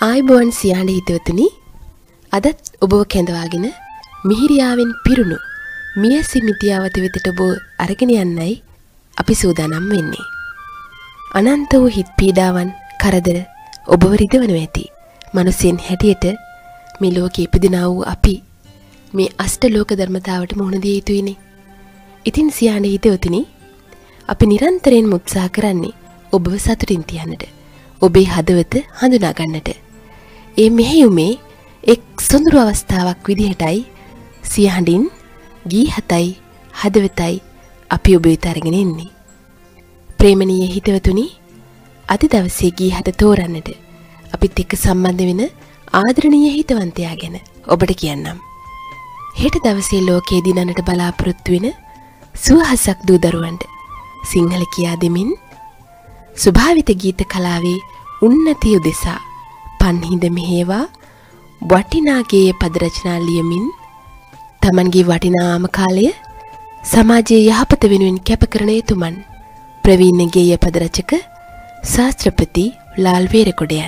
ආයිබෝන් සියාණි හිතවතුනි අදත් ඔබව කැඳවාගෙන මිහිරියාවෙන් පිරුණු මිය සිමිතියාවත වෙතට ඔබ අරගෙන යන්නයි අපි සූදානම් වෙන්නේ. අනන්ත වූ හිත් පීඩාවන් කරදර ඔබව රිදවනවා ඇති. මිනිසෙන් හැටියට මේ ලෝකේ ඉපදිනා වූ අපි මේ අෂ්ටලෝක ධර්මතාවට මුහුණ දිය යුතුයිනේ. ඉතින් සියාණි හිතවතුනි අපි නිරන්තරයෙන් උත්සාහ කරන්නේ ඔබව සතුටින් තියන්නට. ඔබේ හදවත හඳුනා ගන්නට. ඒ මෙහෙයුමේ එක් සොඳුරු අවස්ථාවක් විදිහටයි සියහඬින් ගී හතයි හදවතයි අපි ඔබ වෙත අරගෙන එන්නේ. ප්‍රේමණීය හිතවතුනි අද දවසේ ගී හත තෝරන්නට අපිත් එක්ක සම්බන්ධ වෙන ආදරණීය හිතවන්තයා ගැන ඔබට කියන්නම්. හෙට දවසේ ලෝකයේ දිනන්නට බලාපොරොත්තු වෙන සුවහසක් දූ දරුවන්ට සිංහල කියා දෙමින් ස්වභාවිත ගීත කලාවේ උන්නතිය උදෙසා පන්හිඳ මෙහෙවා වටිනා ගේය පද රචනා ලියමින් තමන්ගේ වටිනාම කාලය සමාජයේ යහපත වෙනුවෙන් කැප කරන යතුමන් ප්‍රවීණ ගේය පද රචක ශාස්ත්‍රපති ලාල් වේරකොඩයන්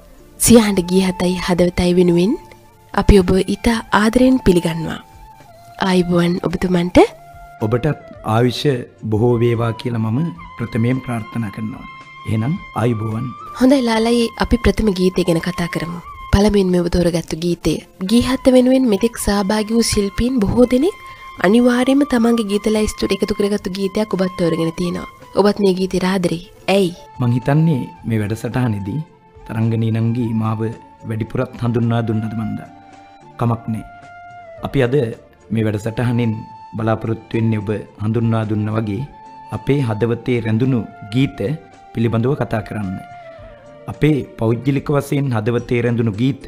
සියහඬ ගී හතයි හදවතයි වෙනුවෙන් අපි ඔබ ඉතා ආදරෙන් පිළිගන්නවා. ආයුබෝවන් ඔබතුමන්ට. ඔබට ආයුෂ බොහෝ වේවා කියලා මම ප්‍රථමයෙන් ප්‍රාර්ථනා කරනවා. එහෙනම් ආයුබෝවන්. හොඳයි ලාලයි අපි ප්‍රථම ගීතය ගැන කතා කරමු. පළමුවෙන්ම ඔබ තෝරගත්තු ගීතය. ගී හත වෙනුවෙන් මෙතෙක් සහභාගී වූ ශිල්පීන් බොහෝ දෙනෙක් අනිවාර්යයෙන්ම තමන්ගේ ගීත ලයිස්තුවට එකතු කරගත්තු ගීතයක් ඔබත් තෝරගෙන තියෙනවා. ඔබත් මේ ගීතයට ආදරෙයි. ඇයි? මං හිතන්නේ මේ වැඩසටහනේදී තරංගනීනන්ගේ මාව වැඩිපුරත් හඳුන්වා දුන්නද මන්දා. කමක් නෑ. අපි අද මේ වැඩසටහනෙන් බලාපොරොත්තු වෙන්නේ ඔබ හඳුන්වා දුන්න වගේ අපේ හදවතේ රැඳුණු ගීත පිළිබඳව කතා කරන්න. අපේ පෞද්ගලික වශයෙන් හදවතේ රැඳුණු ගීත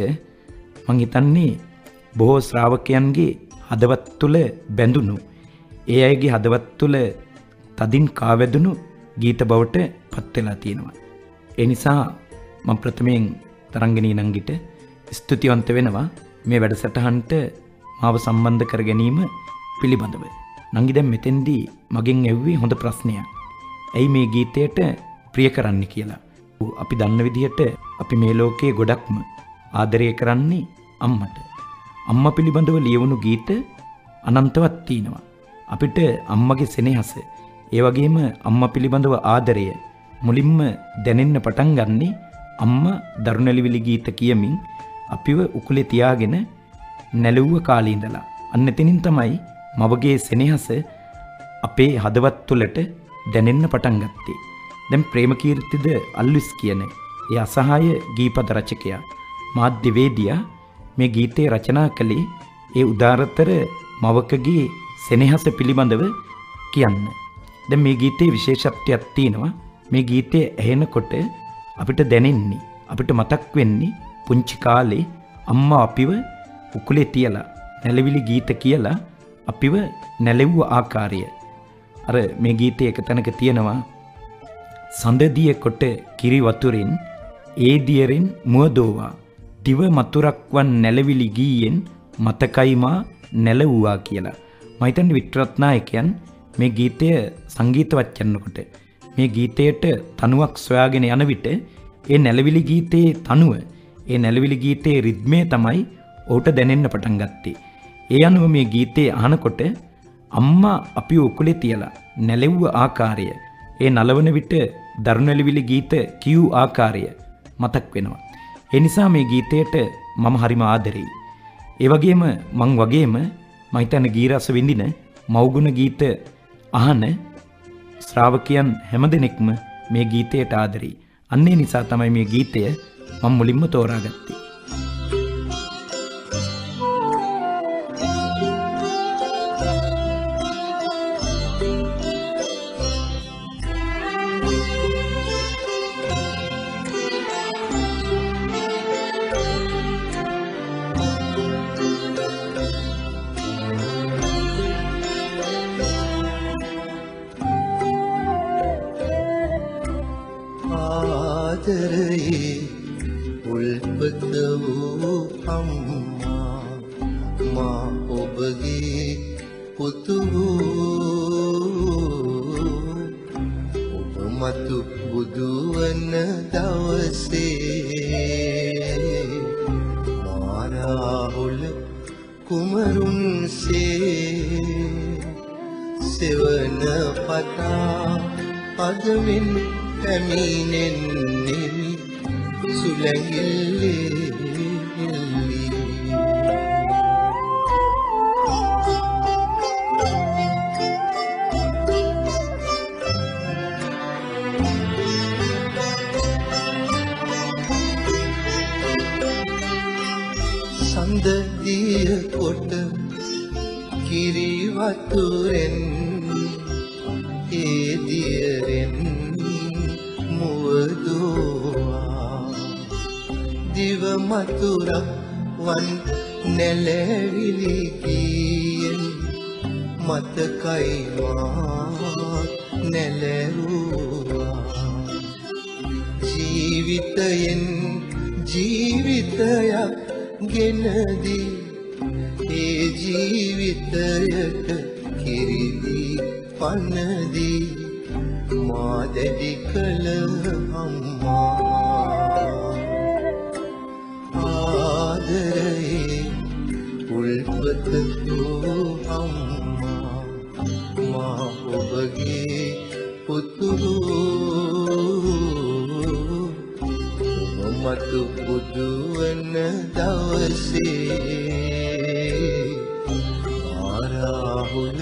මං හිතන්නේ බොහෝ ශ්‍රාවකයන්ගේ හදවත් තුළ බැඳුණු ඒ අයගේ හදවත් තුළ තදින් කාවැදුණු ගීත බවට පත් වෙලා තියෙනවා. ඒ නිසා මම ප්‍රථමයෙන් තරංගනීනන්ගිට ස්තුතිවන්ත වෙනවා මේ වැඩසටහනට මාව සම්බන්ධ කර ගැනීම පිළිබඳව. නංගි දැන් මෙතෙන්දී මගෙන් ඇව්වේ හොඳ ප්‍රශ්නයක්. ඇයි මේ ගීතයට ප්‍රිය කරන්නේ කියලා. අපි දන්න විදිහට අපි මේ ලෝකයේ ගොඩක්ම ආදරය කරන්නේ අම්මට. අම්මා පිළිබඳව ලියවුණු ගීත අනන්තවත් තියෙනවා. අපිට අම්මගේ සෙනෙහස, ඒ වගේම අම්මා පිළිබඳව ආදරය මුලින්ම දැනෙන්න පටන් ගන්නේ අම්මා දරුණැලිවිලි ගීත කියමින් අපිව උකුලේ තියාගෙන නැලුව කාලේ ඉඳලා. අන්න එතනින් තමයි මවගේ සෙනෙහස අපේ හදවත් තුළට දැනෙන්න පටන් ගත්තේ. දැන් ප්‍රේමකීර්තිද අල්විස් කියන ඒ අසහාය ගීපද රචකයා මාධ්‍යවේදියා මේ ගීතේ රචනා කළේ ඒ උදාරතර මවකගේ සෙනෙහස පිළිබඳව කියන්න. දැන් මේ ගීතේ විශේෂත්වයක් තියෙනවා. මේ ගීතේ ඇහෙනකොට අපිට දැනෙන්නේ, අපිට මතක් වෙන්නේ පුංචි කාලේ අම්මා අපිව උකුලේ තියලා නැලවිලි ගීත කියලා අපිව නැලෙව්ව ආකාරය. අර මේ ගීතේ එක තැනක තියෙනවා සඳදිය කොට කිරි වතුරෙන් ඒ දියරෙන් මුවදෝවා දිව මතුරක් වන් නැලවිලි ගීයෙන් මතකයි මා නැලවුවා කියලා. මම හිතන්නේ වික්ටරත්නායකයන් මේ ගීතය සංගීතවත් කරනකොට මේ ගීතයට තනුවක් සොයාගෙන යන විට ඒ නැලවිලි ගීතයේ තනුව, ඒ නැලවිලි ගීතයේ රිද්මය තමයි ඔහුට දැනෙන්න පටන් ගත්තේ. ඒ අනුව මේ ගීතේ අහනකොට අම්මා අපි උකුලේ තියලා නැලෙව්ව ආකාරය, ඒ නලවන විට දරුණැලිවිලි ගීත කියූ ආකාරය මතක් වෙනවා. ඒ නිසා මේ ගීතයට මම හරිම ආදරෙයි. ඒ වගේම මම හිතන්නේ ගී රස විඳින මව්ගුණ ගීත අහන ශ්‍රාවකයන් හැමදෙනෙක්ම මේ ගීතයට ආදරෙයි. අන්නේ නිසා තමයි මේ ගීතය මම මුලින්ම තෝරාගත්තේ. ආදරයේ උල්පත වූ අම්මා මා ඔබගේ පුතු ඔබ මතු බුදු වන දවසේ කුමරුන්සේ සෙවන පතා අදමින් පැමිණෙන්නෙමි සුලැඟිල්ලේ සඳදිය කොට කිරි වතුරෙන් ඒ දියරෙන් මුවදෝවා දිව මතුරක් වන් නැලවිලි ගියෙන් මතකයි මා නැලරුවා ජීවිතයෙන් ජීවිතයක් ගෙනදී ඒ ජීවිතයට කිරිදී පනදී මා දැඩි කළ අම්මා ආදරේ උල්පත වූ අම්මා මා ඔබගේ පුතුරු මතු බුදු වන දවසේ ආරාහුල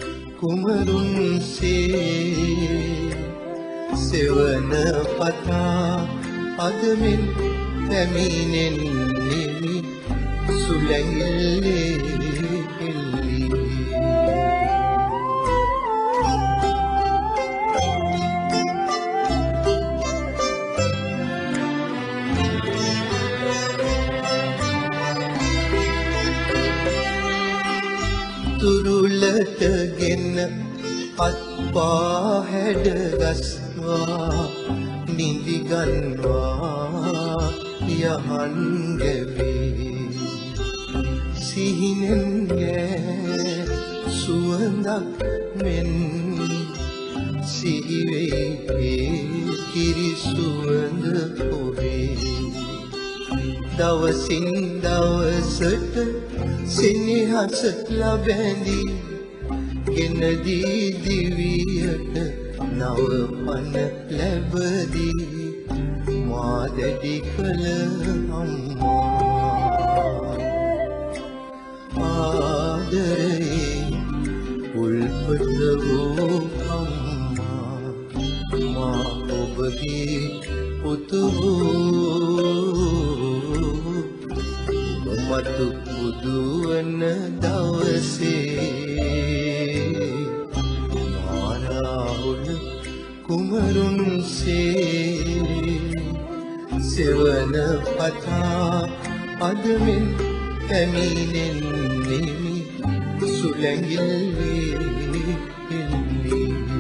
කුමරුන්සේ සෙවන පතා අදමින් පැමිණෙන්නෙමි සුලැඟිල්ලේ එල්ලී තුරුලට ගෙන අත්පා හැඩ ගස්වා නිදිගන්වා යහන් ගැවේ සිහිනෙන් ගෑ සුවඳක් මෙන් සිහිවෙයි කිරි සුවඳ ඔබේ දවසින් දවසට සිනහස ලබැඳී ගෙනදී දිවියට නව පන ලැබදී මා දැඩි කළ අම්මා ආදරේ උල්පත වූ අම්මා මා ඔබගේ පුතු මතු බුදු වන දවසේ ආරාහුල කුමරුන්සේ සෙවන පතා අදමින් පැමිණෙන්නෙමි සුලැඟිල්ලේ එල්ලී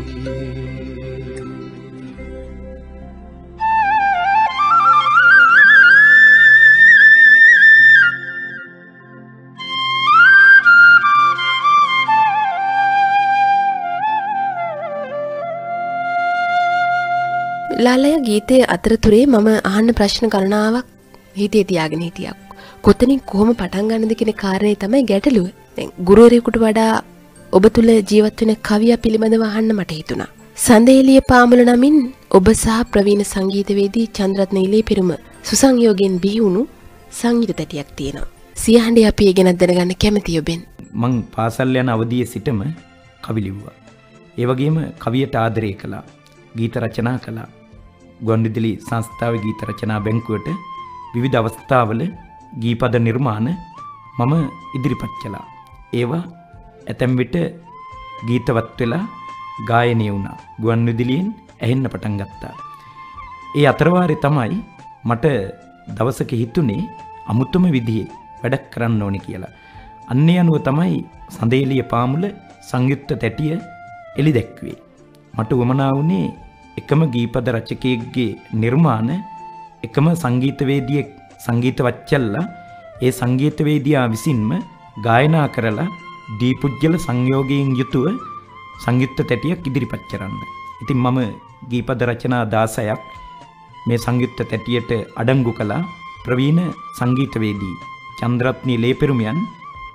ලාලය ගීතයේ අතරතුරේ මම අහන්න ප්‍රශ්න ගණනාවක් හිතේ තියාගෙන හිටියා. කොතනින් කොහොම පටන් ගන්නද කියන කාරණේ තමයි ගැටලුව. දැන් ගුරුවරයෙකුට වඩා ඔබ තුල ජීවත් වෙන කවිය පිළිබඳව අහන්න මට හිතුණා. සඳේලිය පාමුල නමින් ඔබ සහ ප්‍රවීණ සංගීතවේදී චන්ද්‍රරත්න ඉලේපෙරුම සුසංයෝගයෙන් බිහි වුණු සංගීත තැටියක් තියෙනවා. සියහඬේ අපි ඒ ගැන දැනගන්න කැමතියි ඔබෙන්. මං පාසල් යන අවදියේ සිටම කවි ලිව්වා. ඒ වගේම කවියට ආදරය කළා. ගීත රචනා කළා. ගුවන්විදුලි සංස්ථාවේ ගීත රචනා බැංකුවට විවිධ අවස්ථාවල ගීපද නිර්මාණ මම ඉදිරිපත් කළා. ඒවා ඇතැම් විට ගීතවත් වෙලා ගායනය වුණා. ගුවන්විදුලියෙන් ඇහෙන්න පටන් ගත්තා. ඒ අතරවාරේ තමයි මට දවසක හිතුනේ අමුතුම විදිහේ වැඩක් කරන්න ඕනේ කියලා. අන්නේ අනුව තමයි සඳේලිය පාමුල සංයුක්ත තැටිය එලි දැක්වේ. මට වමනා වුණේ එකම ගීපද රචකයෙක්ගේ නිර්මාණ එකම සංගීතවේදියෙක් සංගීතවච්චල්ලා ඒ සංගීතවේදියා විසින්ම ගායනා කරලා දීපුජ්‍යල සංයෝගයෙන් යුතුව සංයුක්ත තැටියක් ඉදිරිපත් කරන්න. ඉතින් මම ගීපද රචනා 16ක් මේ සංයුක්ත තැටියට අඩංගු කළා. ප්‍රවීණ සංගීතවේදී චන්ද්‍රරත්න ලේපෙරුමියන්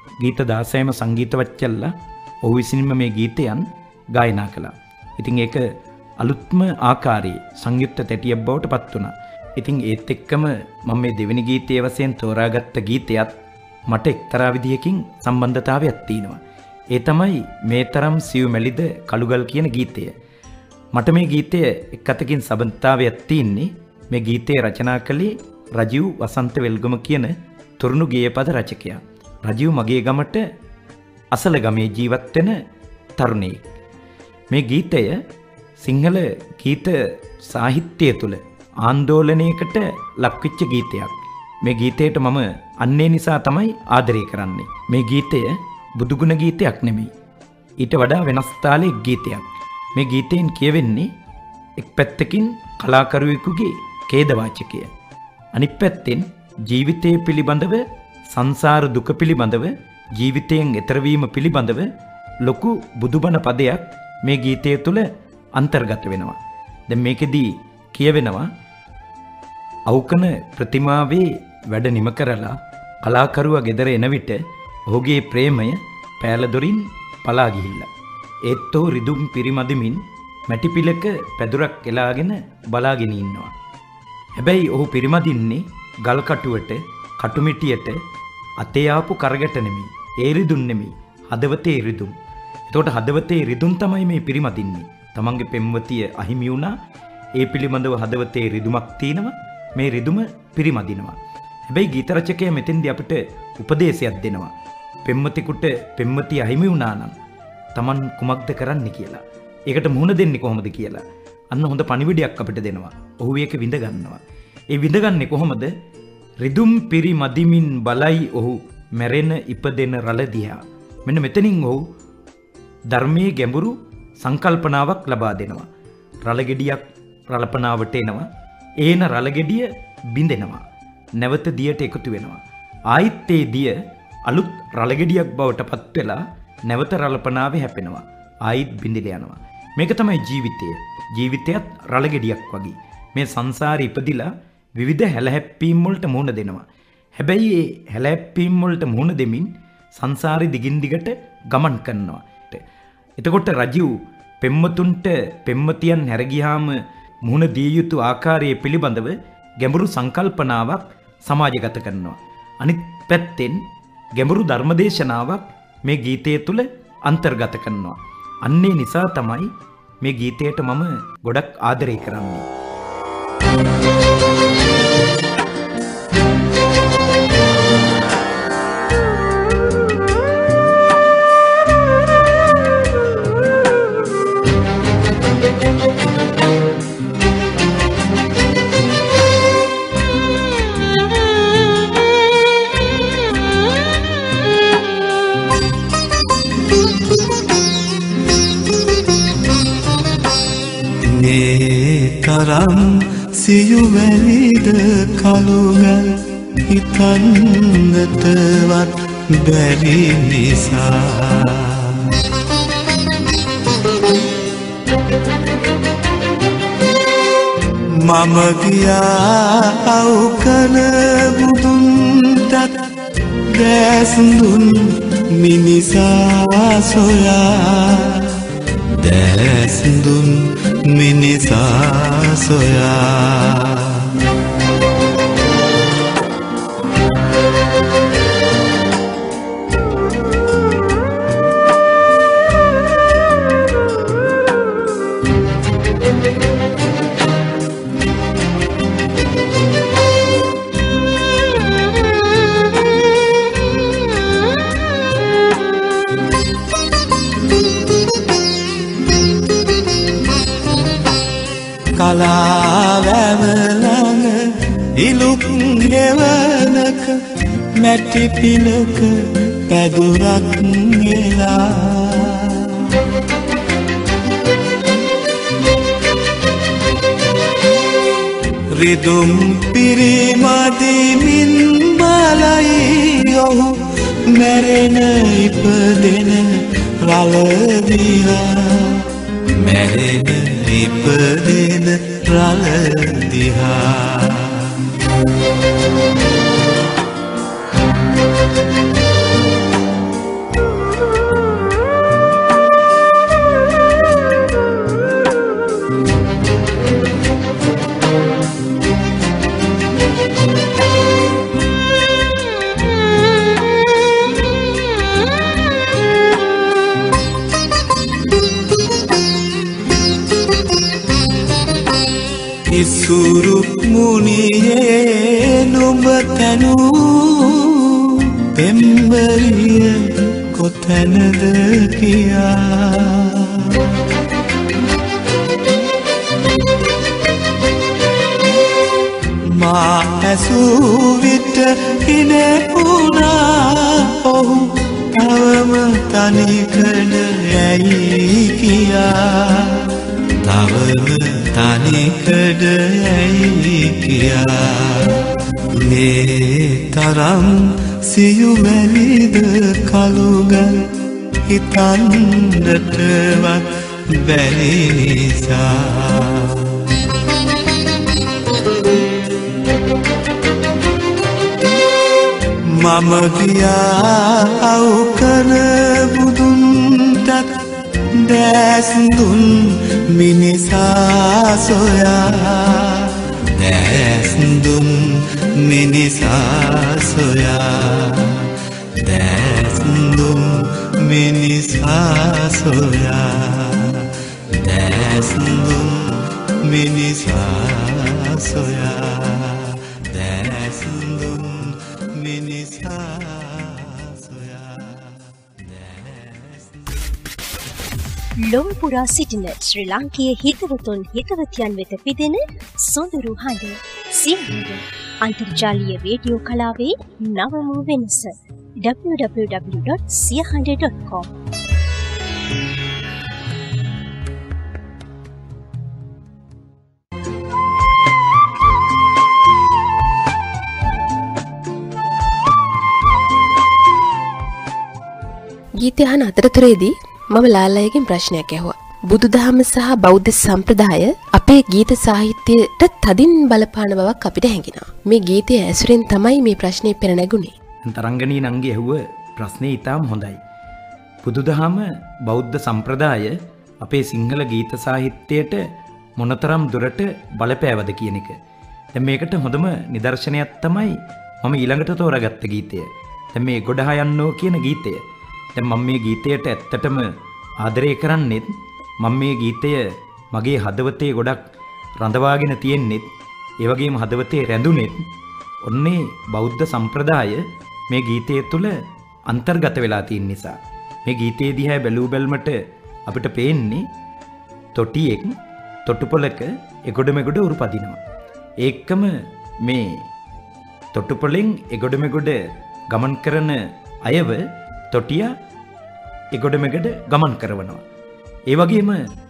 ගීත 16ම සංගීතවත් කළා. ඔහු විසින්ම මේ ගීතයන් ගායනා කළා. ඉතින් ඒක අලුත්ම ආකාරයේ සංයුක්ත තැටියක් බවට පත් වුණා. ඉතින් ඒත් එක්කම මම මේ දෙවෙනි ගීතයේ වශයෙන් තෝරාගත්ත ගීතයත් මට එක්තරා විදිහකින් සම්බන්ධතාවයක් තියෙනවා. ඒ තමයි මේ තරම් සිව් මැලිද කළුගල් කියන ගීතය. මට මේ ගීතය එක් අතකින් සම්බන්ධතාවයක් තියෙන්නේ මේ ගීතය රචනා කළේ රජීව් වසන්ත වෙල්ගම කියන තරුණු ගේයපද රචකයා. රජීව් මගේ ගමට අසල ගමේ ජීවත් වෙන තරුණයෙක්. මේ ගීතය සිංහල ගීත සාහිත්‍යය තුළ ආందోලනයකට ලක්විච්ච ගීතයක්. මේ ගීතයට මම අන්නේ නිසා තමයි ආදරය කරන්නේ. මේ ගීතය බුදුගුණ ගීතයක් නෙමෙයි. ඊට වඩා වෙනස් තාලයක ගීතයක්. මේ ගීතයෙන් කියවෙන්නේ එක් පැත්තකින් කලාකරුවෙකුගේ ඛේදවාචකය. අනිත් පැත්තෙන් ජීවිතය පිළිබඳව, සංසාර දුක පිළිබඳව, ජීවිතයෙන් එතර වීම පිළිබඳව ලොකු බුදුබණ පදයක් මේ ගීතය තුළ අන්තර්ගත වෙනවා. දැන් මේකෙදී කියවෙනවා අවුකන ප්‍රතිමාවේ වැඩ නිම කරලා කලාකරුවා ගෙදර එන විට ඔහුගේ ප්‍රේමය පෑලදොරින් පලා ගිහිල්ලා. ඒත් ඔහු රිදුම් පිරිමදිමින් මැටි පිලක පැදුරක් එලාගෙන බලාගෙන ඉන්නවා. හැබැයි ඔහු පිරිමදින්නේ ගල් කටුවට, කටුමිටියට අතේ ආපු කරගැට නෙමෙයි. ඒ රිදුම් නෙමෙයි. හදවතේ රිදුම්. එතකොට හදවතේ රිදුම් තමයි මේ පිරිමදින්නේ. තමන්ගේ පෙම්වතිය අහිමි වුණා. ඒ පිළිබඳව හදවතේ රිදුමක් තියෙනවා. මේ රිදුම පිරිමදිනවා. හැබැයි ගීත රචකයා මෙතෙන්දී අපිට උපදේශයක් දෙනවා. පෙම්වතියට පෙම්වතිය අහිමි වුණා නම් තමන් කුමක්ද කරන්න කියලා. ඒකට මුහුණ දෙන්නේ කොහොමද කියලා. අන්න හොඳ පණිවිඩයක් අපිට දෙනවා. ඔහු ඒක විඳ ගන්නවා. ඒ විඳගන්නේ කොහොමද? රිදුම් පිරිමදිමින් බලයි ඔහු මැරෙන ඉපදෙන රළ දිහා. මෙන්න මෙතනින් ඔහු ධර්මයේ ගැඹුරු සංකල්පනාවක් ලබා දෙනවා. රළගෙඩියක් රළපනාවට එනවා. ඒන රළගෙඩිය බිඳෙනවා. නැවත දියට එකතු වෙනවා. ආයිත් ඒ දිය අලුත් රළගෙඩියක් බවට පත් වෙලා නැවත රළපනාවේ හැපෙනවා. ආයිත් බිඳිලා යනවා. මේක තමයි ජීවිතය. ජීවිතයත් රළගෙඩියක් වගේ. මේ සංසාරේ ඉපදිලා විවිධ හැලහැප්පීම් වලට මුහුණ දෙනවා. හැබැයි මේ හැලහැප්පීම් වලට මුහුණ දෙමින් සංසාරේ දිගින් දිගට ගමන් කරනවා. එතකොට රජීව් පෙම්වතුන්ට පෙම්වතියන් හැර ගියාම මුහුණ දිය යුතු ආකාරයේ පිළිබඳව ගැඹුරු සංකල්පනාවක් සමාජගත කරනවා. අනිත් පැත්තෙන් ගැඹුරු ධර්මදේශනාවක් මේ ගීතය තුළ අන්තර්ගත කරනවා. අන්නේ නිසා තමයි මේ ගීතයට මම ගොඩක් ආදරය කරන්නේ. තරම් සියුමැලිද කළුගල් හිතන්නටවත් බැරි නිසා මම ගියා අවුකන බුදුන්ටත් දැසඳුන් මිනිසා සොයා දැසඳුන් මිනිසා සොයා කලාවැවලඟ ඉලුක් ගෙවනක මැටි පිලක පැදුරක් ගෙලා රිදුම් පිරිමදිමින් බලයි ඔහු මැරෙන ඉපදෙන රළ දිහා මැරෙන ඉපදෙන රළ දිහා සිසුරු මුනියේ නුඹ තනු පෙම්බරිය කොතැනද කියා මා ඇසූ විට හිනෙපුණා ඔහු තවම තනිකඩ ඇයි කියා තවම තනිකඩ ඇයි කියා මේ තරම් සියුමැලිද කළුගල් හිතන්නටවත් බැරි නිසා මම ගියා අවුකන බුදුන්ටත් දැස් දුන් මිනිසා සොයා දැස් දුන් මිනිසා සොයා දැස් දුන් මිනිසා සොයා දැස් දුන් මිනිසා සොයා දැස් දුන් මිනිසා සොයා ලොවපුරා සිටින ශ්‍රී ලාංකීය හිතවතුන් හිතවතියන් වෙත පිදෙන සොඳුරු හඬ සිංහල අන්තර්ජාලීය රේඩියෝ කලාවේ නවම වෙනස www.siyahanda.com ගීතය අහන අතරතුරේදී මම ලාල්ලායගෙන් ප්‍රශ්නයක් ඇහුවා. බුදුදහම සහ බෞද්ධ සම්ප්‍රදාය අපේ ගීත සාහිත්‍යයට තදින් බලපාන බවක් අපිට හැඟෙනවා. මේ ගීතය ඇසුරෙන් තමයි මේ ප්‍රශ්නේ පෙර නැගුණේ. තරංගනී නංගි ඇහුව ප්‍රශ්නේ ඊටාම හොඳයි. බුදුදහම බෞද්ධ සම්ප්‍රදාය අපේ සිංහල ගීත සාහිත්‍යයට මොනතරම් දුරට බලපෑවද කියන එක. දැන් මේකට හොඳම නිදර්ශනයක් තමයි මම ඊළඟට තෝරාගත්ත ගීතය. දැන් මේ ගොඩහ යන්නෝ කියන ගීතය. දැන් මම මේ ගීතයට ඇත්තටම ආදරය කරන්නේත් මම මේ ගීතය මගේ හදවතේ ගොඩක් රඳවාගෙන තියෙන්නේත් ඒ වගේම හදවතේ රැඳුනේත් ඔන්නේ බෞද්ධ සම්ප්‍රදාය මේ ගීතය තුළ අන්තර්ගත වෙලා තියෙන නිසා. මේ ගීතයේ දිහා බැලූ බැල්මට අපිට පේන්නේ තොටියෙක් තොටුපොලක එගොඩ මෙගොඩ උරුපදිනවා. ඒකම මේ තොටුපොලෙන් එගොඩ මෙගොඩ ගමන් කරන අයව තොටියා එගොඩ මෙගොඩ ගමන් කරනවා. ඒ වගේම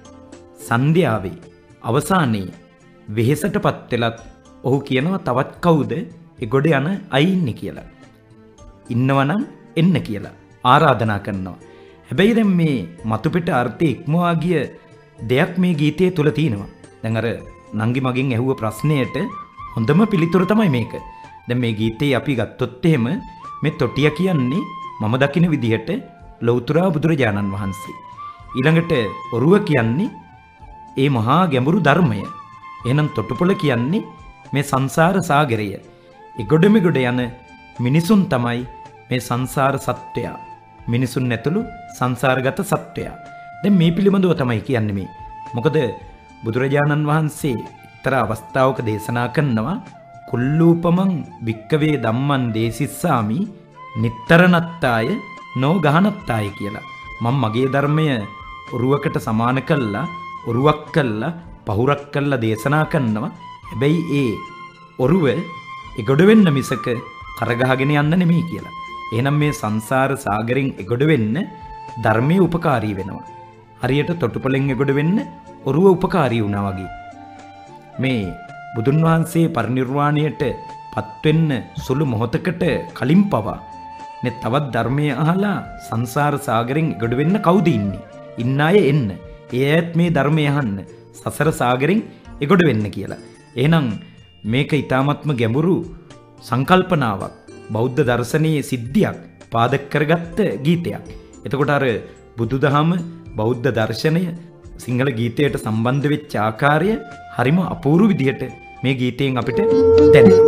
සන්ධ්‍යාවේ අවසානයේ වෙහෙසටපත් වෙලත් ඔහු කියනවා තවත් කවුද එගොඩ යන අය ඉන්නේ කියලා. ඉන්නවනම් එන්න කියලා ආරාධනා කරනවා. හැබැයි දැන් මේ මතුපිට අර්ථය ඉක්මවා ගිය දෙයක් මේ ගීතයේ තුල තියෙනවා. දැන් අර නංගි මගෙන් ඇහුව ප්‍රශ්නයට හොඳම පිළිතුර තමයි මේක. දැන් මේ ගීතේ අපි ගත්තොත් එහෙම මේ තොටිය කියන්නේ මම දකින විදිහට ලෞතුරා බුදුරජාණන් වහන්සේ. ඊළඟට ඔරුව කියන්නේ ඒ මහා ගැඹුරු ධර්මය. එහෙනම් තොටුපොළ කියන්නේ මේ සංසාර සාගරය. එගොඩ මෙගොඩ යන මිනිසුන් තමයි මේ සංසාර සත්වයා. මිනිසුන් ඇතුළු සංසාරගත සත්වයා. දැන් මේ පිළිබඳව තමයි කියන්නේ මේ. මොකද බුදුරජාණන් වහන්සේ එක්තරා අවස්ථාවක දේශනා කරනවා කුල්ලූපමං වික්කවේ ධම්මං දේසිස්සාමි නිත්තරණත්තාය නෝ ගහනත්තාය කියලා. මම මගේ ධර්මය ඔරුවකට සමාන කළා, ඔරුවක් කළා, පහුරක් කළා දේශනා කරනවා. හැබැයි ඒ ඔරුව එගොඩ වෙන්න මිසක කරගහගෙන යන්න නෙමෙයි කියලා. එහෙනම් මේ සංසාර සාගරෙන් එගොඩ වෙන්න ධර්මයේ උපකාරී වෙනවා. හරියට තොටුපළෙන් එගොඩ වෙන්න ඔරුව උපකාරී වුණා වගේ. මේ බුදුන් වහන්සේ පරිනිර්වාණයට පත්වෙන්න සුළු මොහොතකට කලින් පවා මේ තවත් ධර්මයේ අහලා සංසාර සාගරෙන් එගොඩ වෙන්න කවුද ඉන්නේ? ඉන්න අය එන්න. ඒ ඇත් මේ ධර්මය අහන්න සසර සාගරෙන් එගොඩ වෙන්න කියලා. එහෙනම් මේක ඊ타මත්ම ගැඹුරු සංකල්පනාවක්. බෞද්ධ දර්ශනයේ සිද්ධියක් පාදක කරගත්ත ගීතයක්. එතකොට අර බුදුදහම බෞද්ධ දර්ශනය සිංහල ගීතයට සම්බන්ධ වෙච්ච ආකාරය හරිම අපූර්ව විදිහට මේ ගීතයෙන් අපිට දැනෙනවා.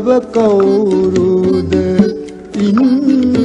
තව කවුරුද ඉන්නේ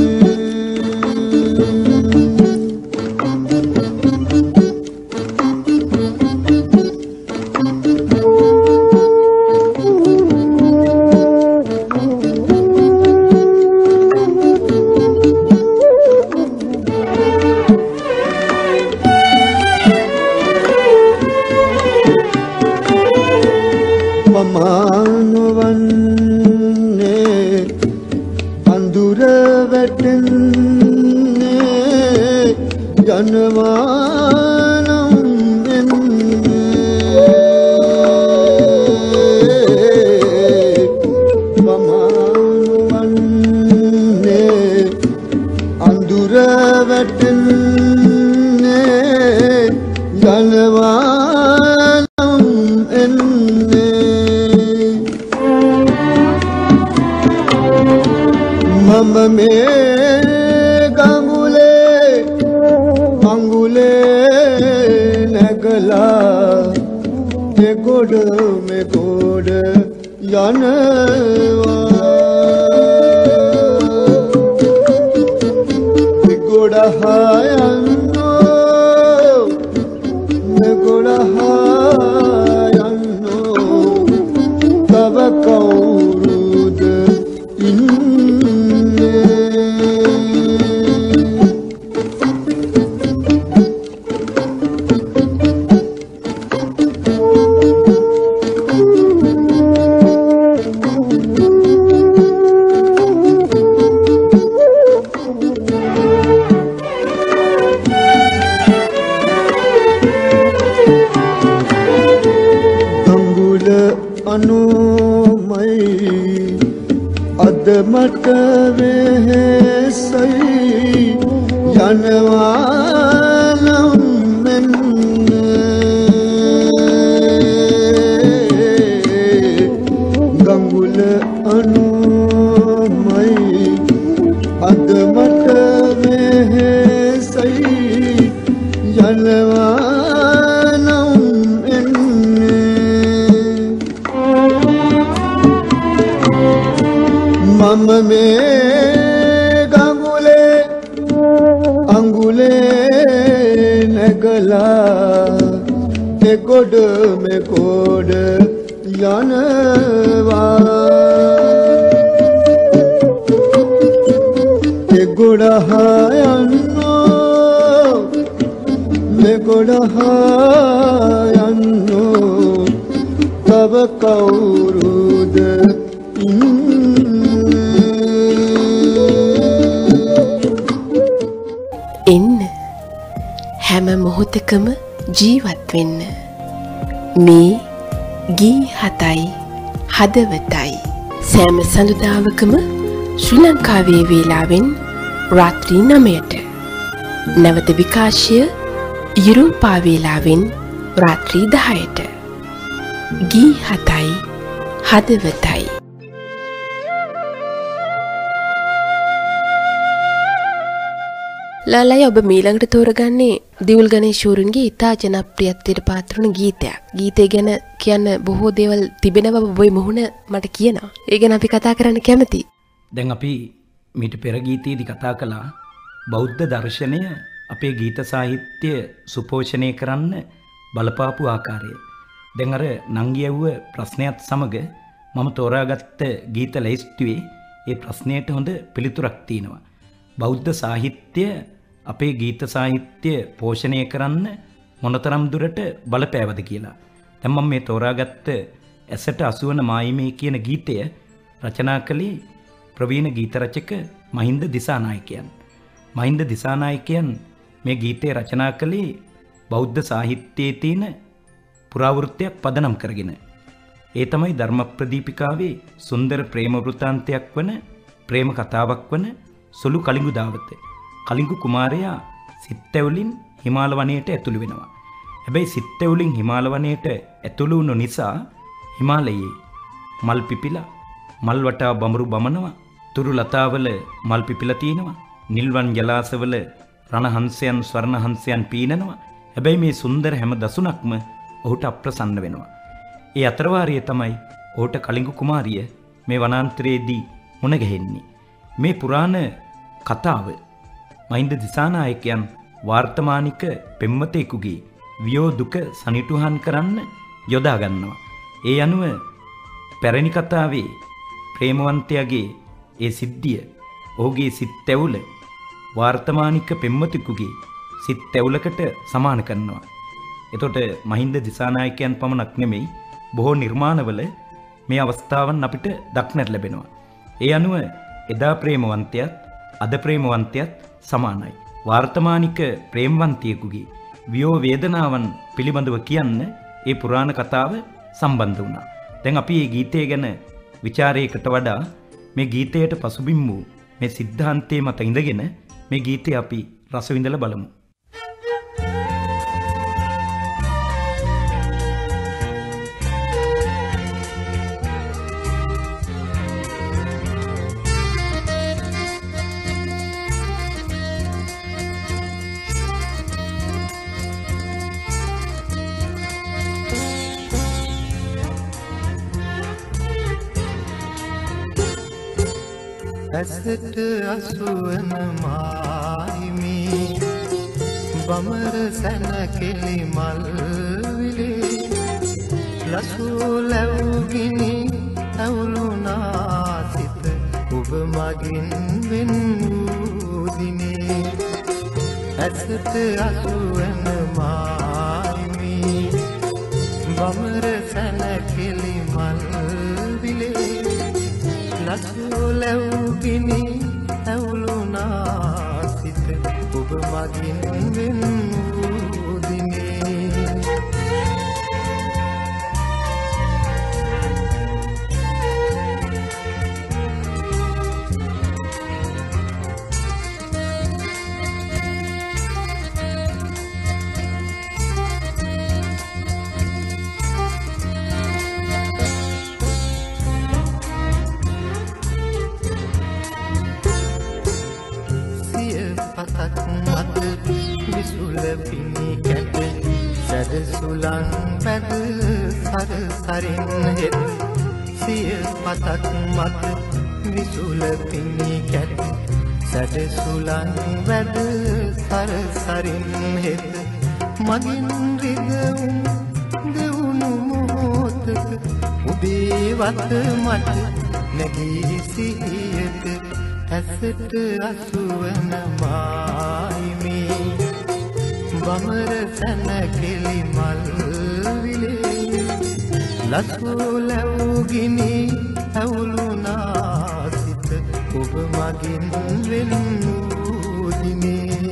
ජීවත් වෙන්න මේ ගී හතයි හදවතයි සෑම සඳුදාවකම ශ්‍රී ලංකාවේ වේලාවෙන් රාත්‍රී 9ට නැවත විකාශය යුරෝපා වේලාවෙන් රාත්‍රී 10ට ගී හතයි හදවතයි. ලාලයි ඔබ මීළඟට තෝරගන්නේ දිවුල් ගණේෂූරුන්ගේ ඉතා ජනප්‍රියත්වයට පාත්‍ර වුණු ගීතයක්. ගීතය ගැන කියන්න බොහෝ දේවල් තිබෙනවා ඔබේ මුහුණ මට කියනවා. ඒ ගැන අපි කතා කරන්න කැමතියි. දැන් අපි මීට පෙර ගීතයේදී කතා කළා බෞද්ධ දර්ශනය අපේ ගීත සාහිත්‍ය සුපෝෂණය කරන්න බලපාපු ආකාරය. දැන් අර නංගි යවුව ප්‍රශ්නයත් සමග මම තෝරාගත්ත ගීත ලැයිස්තුවේ ඒ ප්‍රශ්නයට හොඳ පිළිතුරක් තියෙනවා. බෞද්ධ සාහිත්‍ය අපේ ගීත සාහිත්‍ය පෝෂණය කරන්න මොනතරම් දුරට බලපෑවද කියලා. දැන් මම මේ තෝරාගත්ත ඇසට අසුවන මායිමේ කියන ගීතය රචනා කළේ ප්‍රවීණ ගීත රචක මහින්ද දිසානායකයන්. මහින්ද දිසානායකයන් මේ ගීතය රචනා කළේ බෞද්ධ සාහිත්‍යයේ තියෙන පුරාවෘත්තයක් පදනම් කරගෙන. ඒ තමයි ධර්මප්‍රදීපිකාවේ සුන්දර ප්‍රේම වෘත්තාන්තයක් වන ප්‍රේම කතාවක් වන සුළු කලිඟු දාවත. කලිඟු කුමාරයා සිත්තැවුලින් හිමාල වනයේට ඇතුළු වෙනවා. හැබැයි සිත්තැවුලින් හිමාල වනයේට ඇතුළු වුණු නිසා හිමාලයේ මල් පිපිලා මල් වටා බඹරු බමනවා. තුරු ලතාවල මල් පිපිලා තියෙනවා. නිල්වන් ජලාශවල රණ හංසයන් ස්වර්ණ හංසයන් පීනනවා. හැබැයි මේ සුන්දර හැම දසුණක්ම ඔහුට අප්‍රසන්න වෙනවා. ඒ අතරවාරයේ තමයි ඔහුට කලිඟු කුමාරිය මේ වනාන්තරයේදී මුණ ගැහෙන්නේ. මේ පුරාණ කතාව මහින්ද දිසානායකයන් වර්තමානික පෙම්වතෙකුගේ වියෝ දුක සනිටුහන් කරන්න යොදා ගන්නවා. ඒ අනුව පැරණි කතාවේ ප්‍රේමවන්තයාගේ ඒ සිද්ධිය ඔහුගේ සිත් තැවුල වර්තමානික පෙම්වතෙකුගේ සිත් තැවුලකට සමාන කරනවා. එතකොට මහින්ද දිසානායකයන් පමණක් නෙමෙයි බොහෝ නිර්මාණවල මේ අවස්ථාවන් අපිට දක්නට ලැබෙනවා. ඒ අනුව එදා ප්‍රේමවන්තයත් අද ප්‍රේමවන්තයත් සමානයි. වර්තමානික ප්‍රේමවන්තියෙකුගේ වියෝ වේදනාවන් පිළිබඳව කියන්න ඒ පුරාණ කතාව සම්බන්ධ වුණා. දැන් අපි මේ ගීතය ගැන ਵਿਚාරයකට වඩා මේ ගීතයට පසුබිම් වූ මේ સિદ્ધාන්තයේ මත ඉඳගෙන මේ ගීතය අපි රස විඳලා බලමු. ඇසට අසුවන මායිමි බමර සැනකෙලි මල් විලේ ලසූ ලැබුගිනි ඇවුලුනා සිත ඔබ මගින් වෙන් වූ දිනේ ඇසට අසුවන මායිමි බමර සැනකෙලි මල් විලේ ලසූ ලැබුගිනි ඇවුලුනා සිත ඔබ මගින් වෙන් වූ දිනේ සුලං පැද සරසරින් හෙත් සිය පතක් මත විසුල පිණි කැට සැඩ සුලං වැද සරසරින් හෙත් මගින් රිදවුම් දෙවුණු මොහොතක ඔබේ වත මට නැගී සිහියක ඇසට අසුවන මායිමේ බමර සැනකෙලි මල් විලේ ලසූ ලැබුගිනි ඇවුලුනා සිත ඔබ මගින් වෙන් වූ දිනේ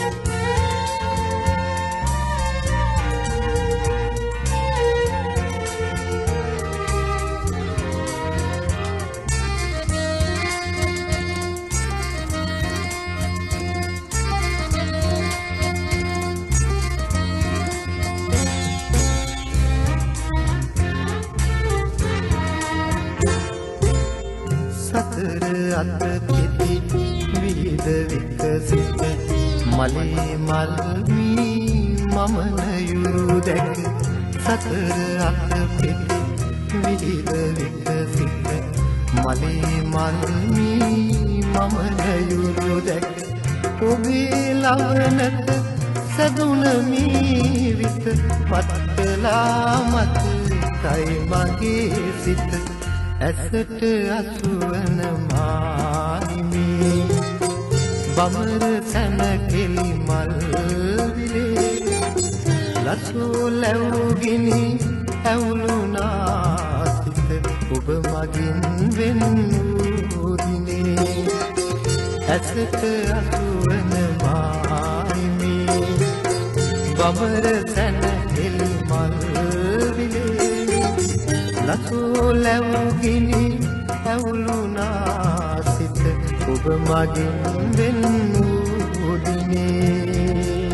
අත කෙටි විහිද විකසිත මලේ මල් මී මම නයුරු දැක සතර අත කෙටි විහිද විකසිත මලේ මල් මී මම නයුරු දැක ඔබේ ලවනත සදුන මී විත පත්තලා මත කයි මගේ සිත ඇසට අසුවන මායිමි බමර සැනකෙලි මල් විලේ ලසූ ලැබුගිනි ඇවුලුනා සිත ඔබ මගින් වෙන් වූ දිනේ ඇසට අසුවන මායිමි බමර සැනකෙලි මල් විලේ ලසූ ලැබුගිනි ඇවුලුනා සිත ඔබ මගින් වෙන් වූ දිනේ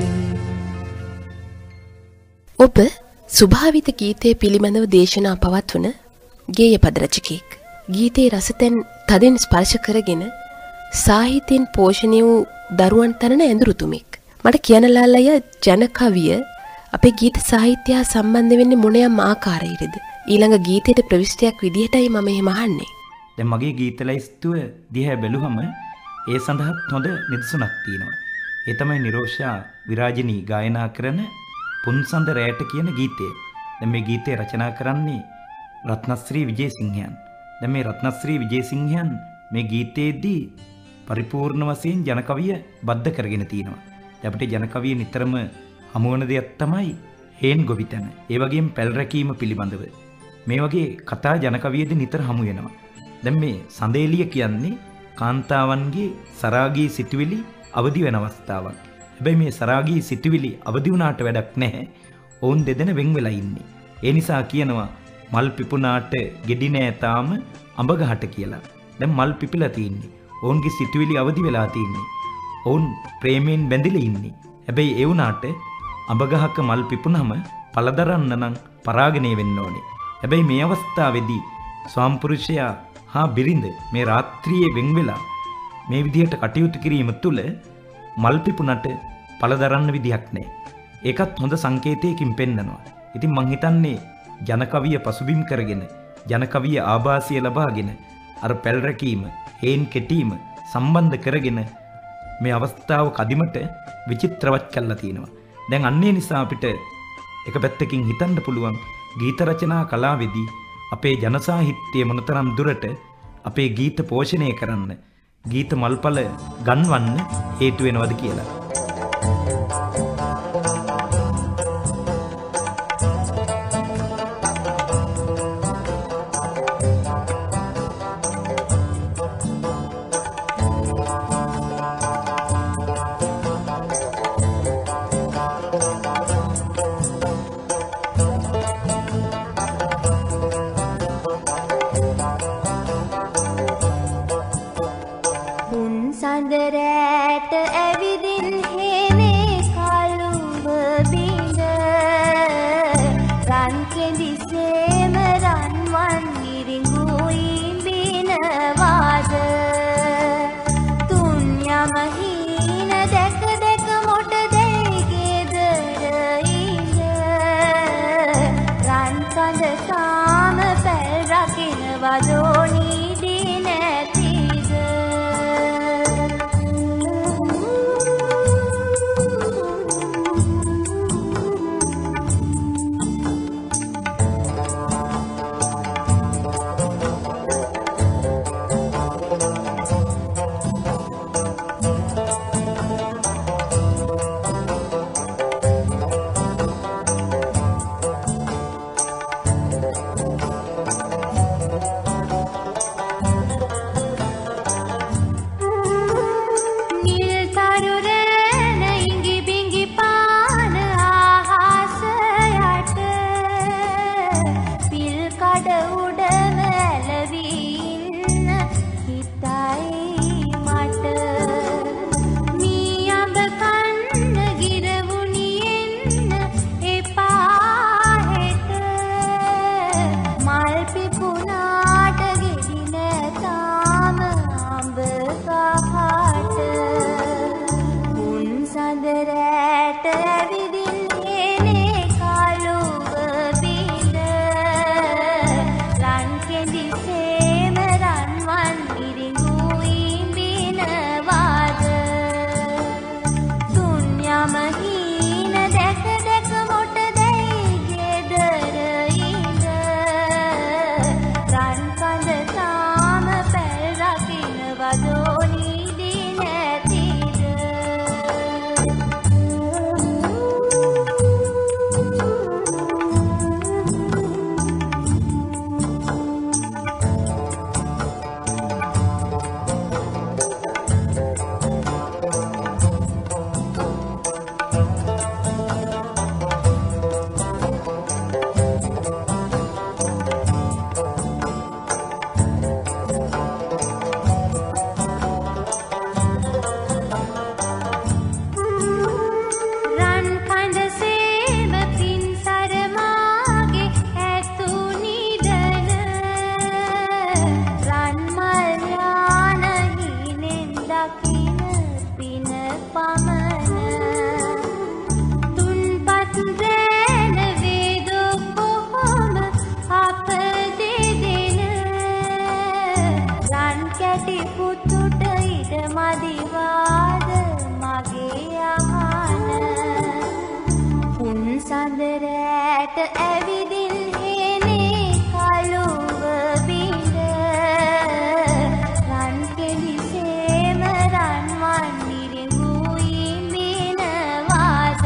ඔබ සුභාවිත ගීතය පිළිබඳව දේශනා පවත්වන ගේය පද රචකයෙක්. ගීතයේ රසතෙන් තදින් ස්පර්ශ කරගෙන සාහිත්‍යයෙන් පෝෂණය වූ දරුවන් තරණ ඇඳුරුතුමෙක්. මට කියන ලාලය ජන කවිය අපේ ගීත සාහිත්‍යය සම්බන්ධ වෙන්නේ මොනියම් ආකාරයකද? ඊළඟ ගීතයේ ප්‍රවිෂ්ටයක් විදිහටයි මම එහෙම අහන්නේ. දැන් මගේ ගීත ලැයිස්තුව දිහා බැලුවම ඒ සඳහාත් හොඳ නිදසුනක් තියෙනවා. ඒ තමයි නිරෝෂා විරාජිනී ගායනා කරන පුන්සඳ රැයට කියන ගීතය. දැන් මේ ගීතය රචනා කරන්නේ රත්නශ්‍රී විජේසිංහයන්. දැන් මේ රත්නශ්‍රී විජේසිංහයන් මේ ගීතයේදී පරිපූර්ණ වශයෙන් ජනකවිය බද්ධ කරගෙන තියෙනවා. දැන් අපිට ජනකවිය නිතරම හමු වෙන දෙයක් තමයි හේන් ගොවිතැන. ඒ වගේම පැල් රැකීම පිළිබඳව මේ වගේ කතා ජනකවියේදී නිතර හමු වෙනවා. දැන් මේ සඳේලිය කියන්නේ කාන්තාවන්ගේ සරාගී සිතුවිලි අවදි වෙන අවස්ථාවක්. හැබැයි මේ සරාගී සිතුවිලි අවදි වුණාට වැඩක් නැහැ. ඔවුන් දෙදෙන වෙන් වෙලා ඉන්නේ. ඒ නිසා කියනවා මල් පිපුණාට ගෙඩි නෑ තාම අඹ ගහට කියලා. දැන් මල් පිපිලා තින්නේ. ඔවුන්ගේ සිතුවිලි අවදි වෙලා තින්නේ. ඔවුන් ප්‍රේමයෙන් බැඳිලා ඉන්නේ. හැබැයි ඒ වුණාට අඹ ගහක මල් පිපුණම පළදරන්න නම් පරාගණය වෙන්න ඕනේ. හැබැයි මේ අවස්ථාවේදී ස්වාම්පුරුෂයා හා බිරිඳ මේ රාත්‍රියේ වෙන් වෙලා මේ විදිහට කටයුතු කිරීම තුළ මල් පිපුණට පළදරන්න විදිහක් නැහැ. ඒකත් හොඳ සංකේතයකින් පෙන්නනවා. ඉතින් මං හිතන්නේ ජනකවිය පසුබිම් කරගෙන ජනකවිය ආభాසය ලබාගෙන අර පැල් රැකීම, හේන් කෙටීම සම්බන්ධ කරගෙන මේ අවස්ථාව කදිමට විචිත්‍රවත් කරලා තියෙනවා. දැන් අන්නේ නිසා අපිට එක පැත්තකින් හිතන්න පුළුවන් ගීත රචනා කලාවේදී අපේ ජන සාහිත්‍යය මොනතරම් දුරට අපේ ගීත පෝෂණය කරන්න, ගීත මල්පල ගන්වන්න හේතු වෙනවද කියලා. සඳරෑට ඇවිදින් හේනේ කළුඹ බිඳ රන් කෙඳිසේම රන්වන් ඉරිඟුයි බිනවාද තුන් යම හීන දැක දැක මොට දැයි ගෙදර ඉඳ රන් කඳ කාම පැල් රකින වදෝනි දී නැතිද රන් කැටි පුතුට ඉඩ මදිවාද මගේ අහන පුන් සඳරෑට ඇවිදින් හේනේ කළුව බිඳ රන් කෙලිසේම රන්වන් නිරිඟුයි මිනවාද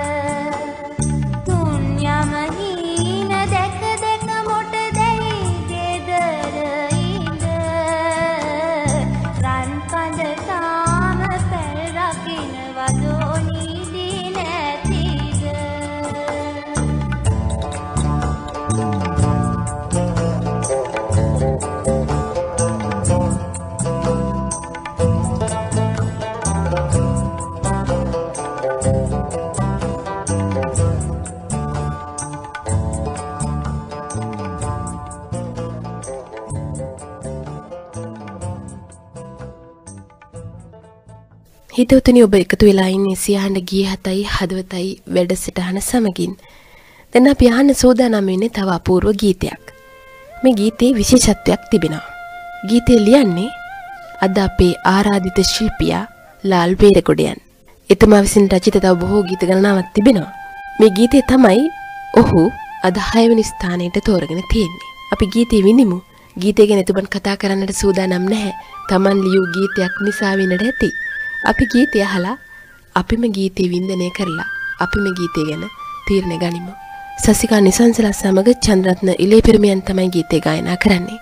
තුන් යම හීන දැක දැක මොට දැයි ගෙදර ඉඳ රන් කඳ තාම පැල් රකින්නවදෝ නීති නැතිද හිතවතුනි ඔබ එකතු වෙලා ඉන්නේ සියහඬ ගිය හතයි හදවතයි වැඩසටහන සමගින්. දැන් අපි අහන්න සූදානම් වෙන්නේ තව අපූර්ව ගීතයක්. මේ ගීතේ විශේෂත්වයක් තිබෙනවා. ගීතේ ලියන්නේ අද අපේ ආරාධිත ශිල්පියා ලාල් වේරගොඩයන්. එතුමා විසින් රචිත තව බොහෝ ගීත ගණනාවක් තිබෙනවා. මේ ගීතේ තමයි ඔහු අද 6 වෙනි ස්ථානයට තෝරගෙන තියෙන්නේ. අපි ගීතේ විඳිමු. ගීතය ගැන එතුමන් කතා කරන්නට සූදානම් නැහැ. Taman ලියූ ගීතයක් නිසා වෙන්නට ඇති. අපි ගීතය අහලා අපිම ගීතේ වින්දනය කරලා අපිම ගීතය ගැන තීරණ ගනිමු. සසිකා නිසංසලා සමග චන්ද්‍රරත්න ඉලේපිරමියන් තමයි ගීතය ගායනා කරන්නේ.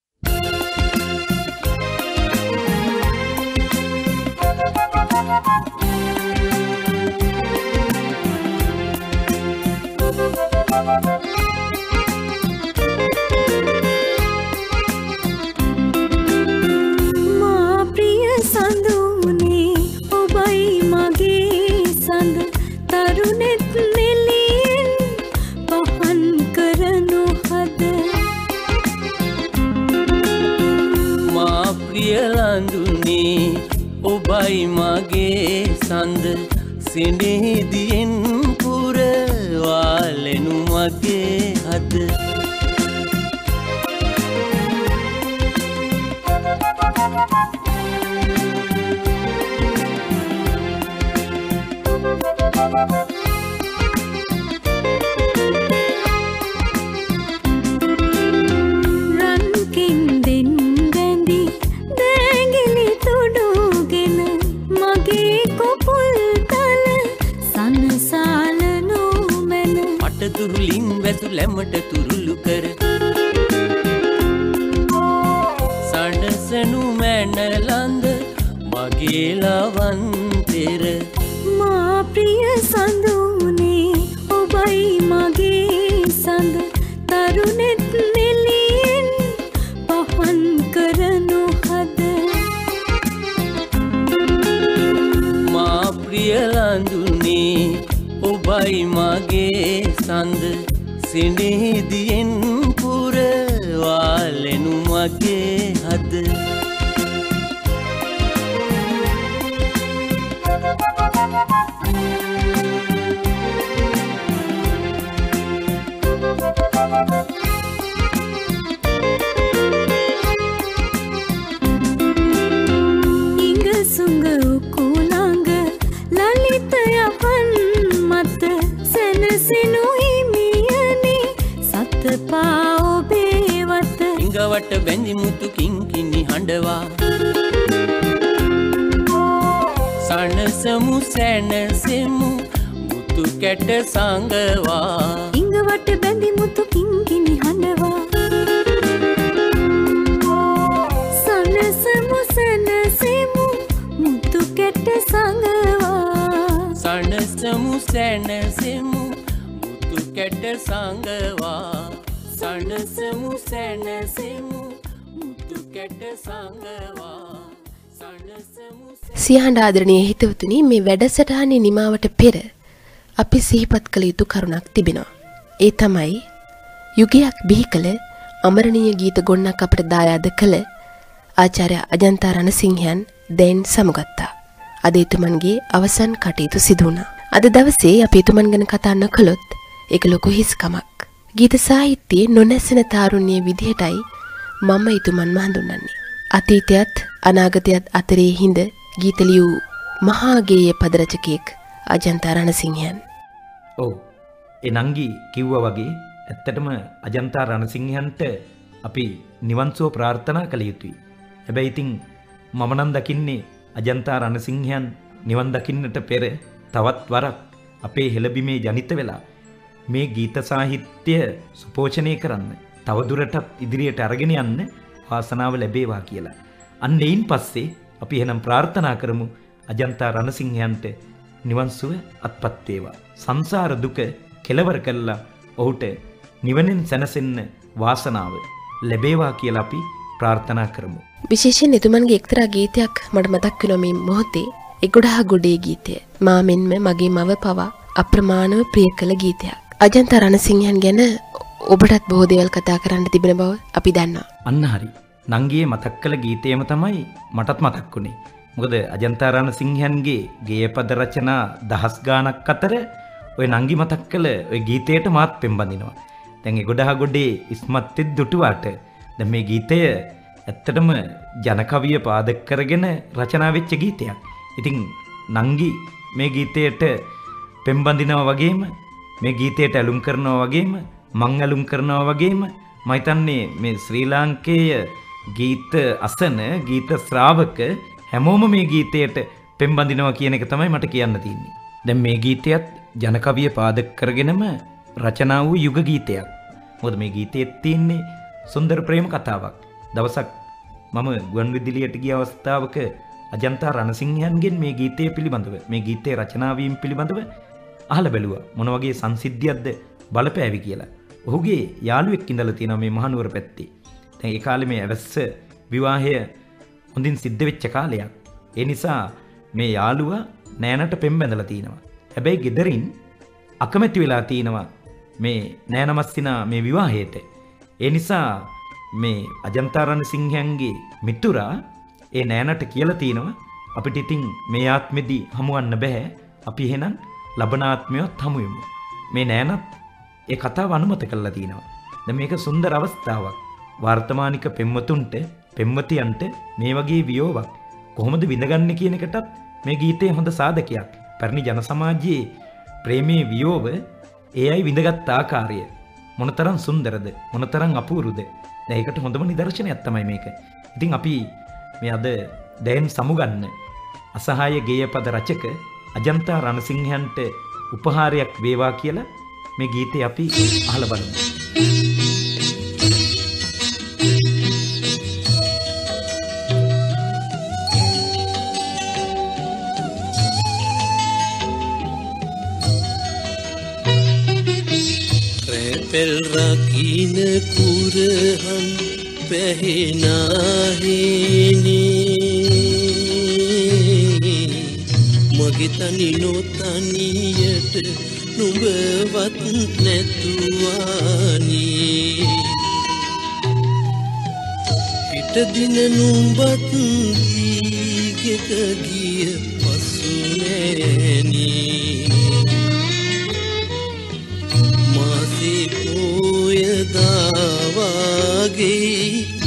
ඔබයි මගේ සඳ සිනේදියෙන් පුරවාලෙනු මගේ හද තුරුලින් වැසු ලැමට තුරුළු කර සඩසනු මැනලන්ද මගේ ලවන්තෙර මා ප්‍රිය සඳුනේ ඔබයි මගේ සඳ තරුණෙත් නෙලියෙන් පහන් කරනු හද මා ප්‍රිය ලඳුනේ ඔබයි මගේ සඳ සිනේදියෙන් පුරවාලෙනු මගේ හද ඉඟ සුඟ උකුලඟ ලලිත යපන් මත සැනසෙනු හිමියනේ සතපා ඔබේ වත ඉඟවට බැඳි මුතු කිංකිණි හඬවා සනසමු සැනසෙමු මුතු කැට සංගවා ඉඟවට බැඳි මුතු කිංකිණි හඬවා සනසමු සැනසෙමු මුතු කැට සංගවා සනසමු සැනසෙමු මුතු කැට සංගවා සනසමු සැනසෙමු මුතු කැට සංගවා සනසමු සියහඬ ආදරණීය හිතවතුනි මේ වැඩසටහනේ නිමාවට පෙර අපි සිහිපත් කළ යුතු කරුණක් තිබෙනවා. ඒ තමයි යුගයක් බිහි කළ අමරණීය ගීත ගොන්නක් අපට දායාද කළ ආචාර්ය අජන්තා රණසිංහයන් දැන් සමුගත්තා. අද එතුමන්ගේ අවසන් කටයුතු සිදු වුණා. අද දවසේ අපි එතුමන් ගැන කතා නොකළොත් ඒක ලොකු හිස්කමක්. ගීත සාහිත්‍යයේ නොනැසෙන තාරුණ්‍ය විදිහටයි මම එතුමන්ව හඳුන්වන්නේ. අතීතයත් අනාගතයත් අතරේ හිඳ ගීත ලියූ මහා ගේය පදරචකයෙක් අජන්තා රණසිංහයන්. ඔව්. ඒ නංගි කිව්වා වගේ ඇත්තටම අජන්තා රණසිංහයන්ට අපි නිවන් සුව ප්‍රාර්ථනා කළ යුතුයි. හැබැයි ඉතින් මම නම් දකින්නේ අජන්තා රණසිංහයන් නිවන් දකින්නට පෙර තවත් වරක් අපේ හෙළබිමේ ජනිත වෙලා මේ ගීත සාහිත්‍ය සුපෝෂණය කරන්න, තවදුරටත් ඉදිරියට අරගෙන යන්න වාසනාව ලැබේවා කියලා. අන්න ඒයින් පස්සේ අපි එහෙනම් ප්‍රාර්ථනා කරමු අජන්තා රණසිංහයන්ට නිවන් සුව අත්පත් වේවා. සංසාර දුක කෙලවර කළා ඔහුට නිවනෙන් සැනසෙන්න වාසනාව ලැබේවා කියලා අපි ප්‍රාර්ථනා කරමු. විශේෂයෙන් එතුමන්ගේ එක්තරා ගීතයක් මට මතක් වෙනවා මේ මොහොතේ. ඒ ගොඩාක් ගොඩේ ගීතය. මා මෙන්ම මගේ මව පවා අප්‍රමාණව ප්‍රිය කළ ගීතයක්. අජන්තා රණසිංහයන් ගැන ඔබටත් බොහෝ දේවල් කතා කරන්න තිබෙන බව අපි දන්නවා. අන්න හරි. නංගියේ මතක් කළ ගීතයම තමයි මටත් මතක් වුණේ. මොකද අජන්තා රණසිංහයන්ගේ ගේයපද රචනා දහස් ගාණක් අතර ඔය නංගි මතක් කළ ඔය ගීතයට මාත් පෙම්බඳිනවා. දැන් ඒ ගොඩාක් ගොඩේ ඉස්මත්තෙත් දුටුවාට දැන් මේ ගීතය ඇත්තටම ජනකවිය පාදක කරගෙන රචනා වෙච්ච ගීතයක්. ඉතින් නංගි මේ ගීතයට පෙම්බඳිනවා වගේම මේ ගීතයට ඇලුම් කරනවා වගේම මං ඇලුම් කරනවා වගේම මම හිතන්නේ මේ ශ්‍රී ලාංකේය ගීත අසන ගීත ශ්‍රාවක හැමෝම මේ ගීතයට පෙම්බඳිනවා කියන එක තමයි මට කියන්න තියෙන්නේ. දැන් මේ ගීතයත් ජනකවිය පාදක කරගෙනම රචනා වූ යුග ගීතයක්. මොකද මේ ගීතයේ තියෙන්නේ සුන්දර ප්‍රේම කතාවක්. දවසක් මම ගුවන්විදුලියට ගිය අවස්ථාවක අජන්තා රණසිංහයන්ගෙන් මේ ගීතය පිළිබඳව මේ ගීතයේ රචනා වීම පිළිබඳව අහලා බැලුවා. මොන වගේ සංසිද්ධියක්ද බලපෑවි කියලා. ඔහුගේ යාළුවෙක් ඉඳලා තියෙනවා මේ මහනුවර පැත්තේ. දැන් ඒ කාලේ මේ ඇවැස්ස විවාහය හොඳින් සිද්ධ වෙච්ච කාලයක්. ඒ නිසා මේ යාළුවා නෑනට පෙම්බැඳලා තිනවා. හැබැයි ගෙදරින් අකමැති වෙලා තිනවා මේ නෑනමස්සිනා මේ විවාහයට. ඒ නිසා මේ අජන්තා රණසිංහයන්ගේ මිතුරා ඒ නෑනට කියලා තිනවා අපිට ඉතින් මේ ආත්මෙදී හමුවන්න බෑ. අපි එහෙනම් ලබන ආත්මයවත් හමු වෙමු. මේ නෑනත් ඒ කතාව අනුමත කරලා තිනවා. දැන් මේක සුන්දර අවස්ථාවක්. වර්තමානික පෙම්වතුන්ට පෙම්වතියන්ට මේ වගේ වියෝවක් කොහොමද විඳගන්නේ කියන එකටත් මේ ගීතේ හොඳ සාධකයක්. පැරණි ජන සමාජයේ ප්‍රේමයේ වියෝව ඒ අය විඳගත් ආකාරය මොනතරම් සුන්දරද මොනතරම් අපූර්වද. දැන් ඒකට හොඳම නිදර්ශනයක් තමයි මේක. ඉතින් අපි මේ අද දැන් සමුගන්න අසහාය ගේයපද රචක අජන්තා රණසිංහයන්ට උපහාරයක් වේවා කියලා මේ ගීතේ අපි අහලා බලමු. රැපෙල් රකින්න කුරහන් පැහැනාහිනේ මගේ තනි නොතනියට නුඹවත් නැතුවානේ පිට දින නුඹත් දීගෙක ගිය පසු නෑනේ මාසේ පෝය දාවාගේ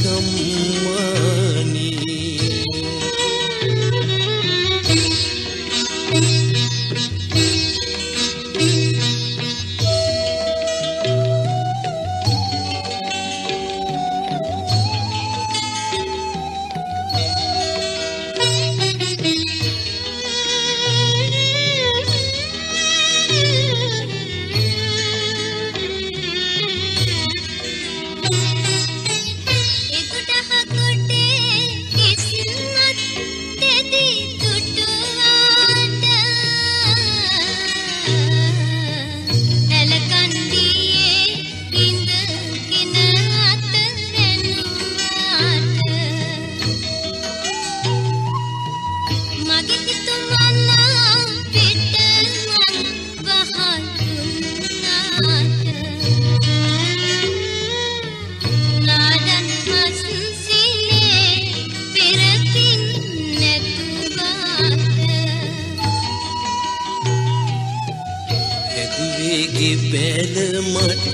ගම්මානේ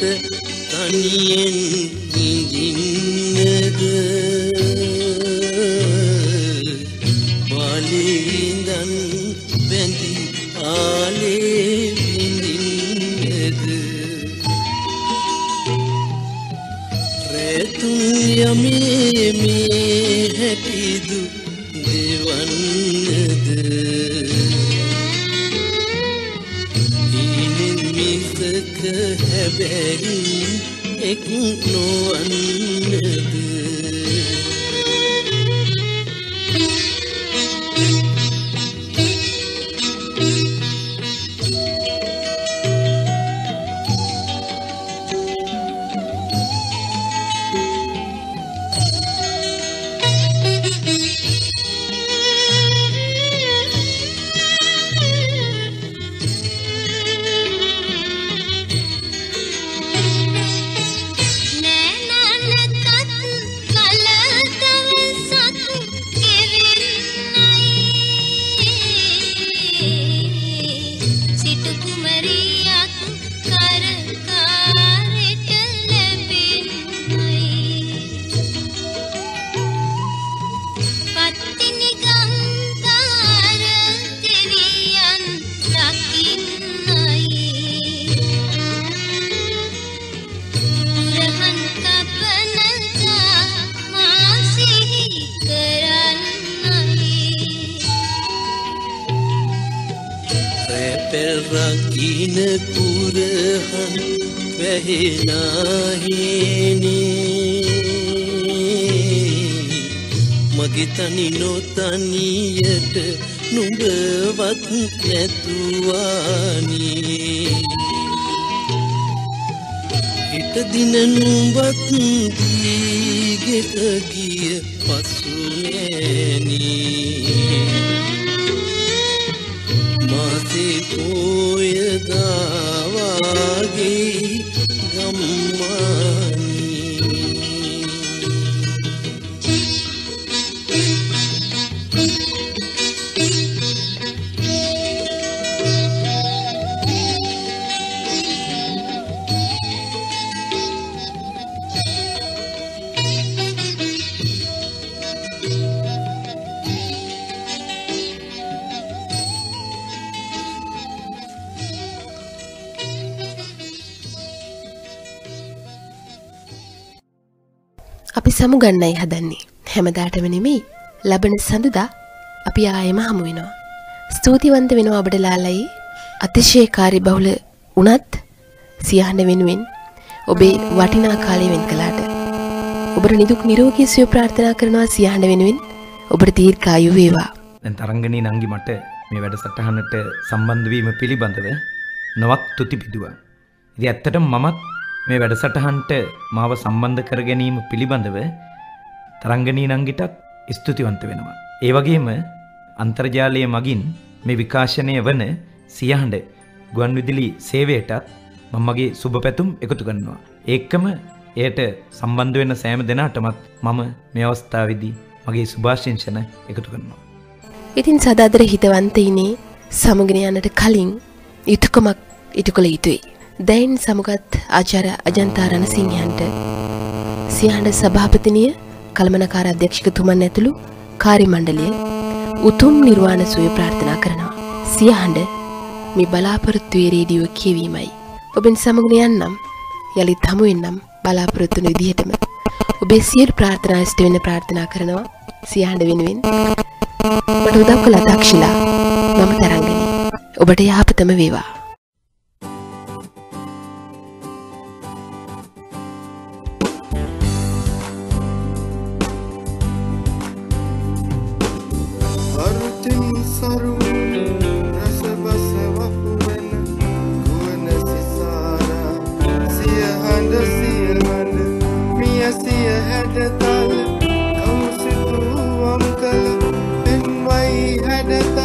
තනියෙන් ඉඳින්නද ගමේ මේ හැටිදු දෙවන්නද හීනෙන් මිසක හැබැයි එක් නොවන්නද රකින පුරහන් වැහෙනාහිනේ මගේ තනි නොතනියට නුඹවත් නැතුවානේ හිට දින නුඹත් දීගෙට ගිය පසු නෑනේ මාසේ පෝයදාවාගේ ගම්මානී අපි සමුගන්නයි හදන්නේ. හැමදාටම නෙමෙයි. ලබන සඳුදා අපි ආයෙම හමු වෙනවා. ස්තුතිවන්ත වෙනවා ඔබට ලාලයි. අතිශයකාරී බහුල වුණත් සියහන වෙනුවෙන් ඔබේ වටිනා කාලය වෙන් කළාට. ඔබට නිදුක් නිරෝගී සුවය ප්‍රාර්ථනා කරනවා සියහන වෙනුවෙන්. ඔබට දීර්ඝායු වේවා. දැන් තරංගනී නංගි මට මේ වැඩසටහනට සම්බන්ධ වීම පිළිබඳව නවක් තුති පිදුවා. ඉතින් ඇත්තටම මමත් මේ වැඩසටහනට මාව සම්බන්ධ කර ගැනීම පිළිබඳව තරංගනී නංගිටත් ස්තුතිවන්ත වෙනවා. ඒ වගේම අන්තර්ජාලය මගින් මේ විකාශනය වන සියහඬ ගුවන්විදුලි සේවයටත් මම මගේ සුබ පැතුම් එකතු කරනවා. ඒකම එයට සම්බන්ධ වෙන සෑම දෙනාටමත් මම මේ අවස්ථාවේදී මගේ සුභාශිංසන එකතු කරනවා. ඉතින් සදාදර හිතවන්තයිනේ සමගින යන්නට කලින් යුතුයකමක් ඉටු කළ යුතුයි. දැන් සමුගත් ආචාර්ය අජන්තා රණසිංහයන්ට සියහඬ සභාපතිනිය කළමනාකාර අධ්‍යක්ෂකතුමන් ඇතුළු කාර්ය මණ්ඩලය උතුම් නිර්වාණ සුවය ප්‍රාර්ථනා කරනවා. සියහඬ මේ බලාපොරොත්තු වේ රේඩියෝ කියවීමයි. ඔබෙන් සමගින යන්නම් යලිත් හමු වෙන්නම් බලාපොරොත්තු වන විදිහටම ඔබේ සියලු ප්‍රාර්ථනා ඉෂ්ට වෙන්න ප්‍රාර්ථනා කරනවා. සියහඬ වෙනුවෙන් මට උදව් කළ තාක්ෂිලා මම තරංගනී. ඔබට යහපතම වේවා. had